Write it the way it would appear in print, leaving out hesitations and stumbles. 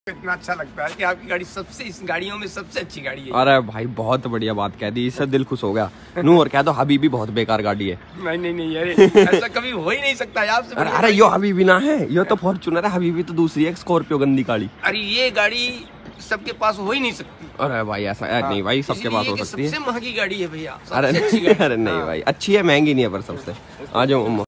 इतना अच्छा लगता है कि आपकी गाड़ी सबसे इस गाड़ियों में सबसे अच्छी गाड़ी है। अरे भाई बहुत बढ़िया बात कह दी, इससे दिल खुश हो गया। नू और कह दो हबीबी बहुत बेकार गाड़ी है। नहीं अरे ऐसा कभी हो ही नहीं सकता आपसे। अरे यो हबीबी ना है, यो तो फॉर्च्यूनर है, हबीबी तो दूसरी है, स्कॉर्पियो गंदी गाड़ी। अरे ये गाड़ी सबके पास हो ही नहीं सकती। अरे भाई ऐसा नहीं भाई, सबके पास हो सकती है। सबसे महंगी गाड़ी है भैया। अरे नहीं भाई, अच्छी है, महंगी नहीं है, पर सबसे। आ जाओ।